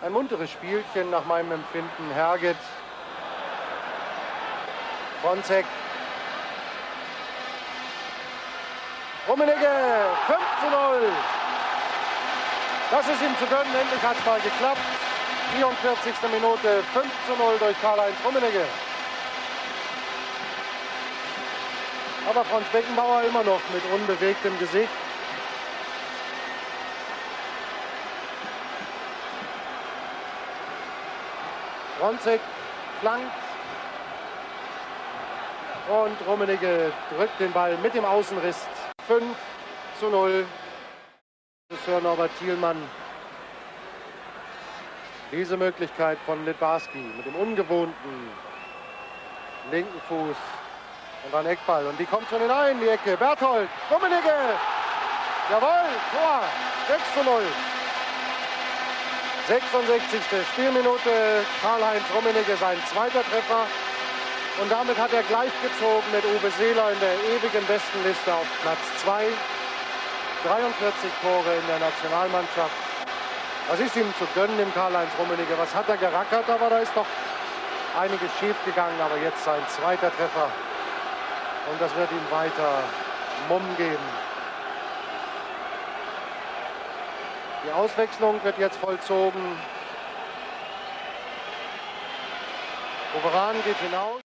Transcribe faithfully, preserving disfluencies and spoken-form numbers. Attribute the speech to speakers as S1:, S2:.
S1: Ein munteres Spielchen nach meinem Empfinden. Herget, Fronzek, Rummenigge, fünf zu null. Das ist ihm zu gönnen, endlich hat es mal geklappt. vierundvierzigste Minute, fünf zu null durch Karl-Heinz Rummenigge. Aber Franz Beckenbauer immer noch mit unbewegtem Gesicht. Fronzek flankt und Rummenigge drückt den Ball mit dem Außenriss. fünf zu null. Für Norbert Thielmann. Diese Möglichkeit von Littbarski mit dem ungewohnten linken Fuß und ein Eckball. Und die kommt schon hinein, die Ecke. Berthold, Rummenigge. Jawohl, Tor. sechs zu null. sechsundsechzigste Spielminute. Karl-Heinz Rummenigge sein zweiter Treffer. Und damit hat er gleichgezogen mit Uwe Seeler in der ewigen Bestenliste auf Platz zwei. dreiundvierzig Tore in der Nationalmannschaft. Das ist ihm zu gönnen, dem Karl-Heinz Rummenigge. Was hat er gerackert, aber da ist doch einiges schief gegangen. Aber jetzt sein zweiter Treffer. Und das wird ihm weiter Mumm geben. Die Auswechslung wird jetzt vollzogen. Oberan geht hinaus.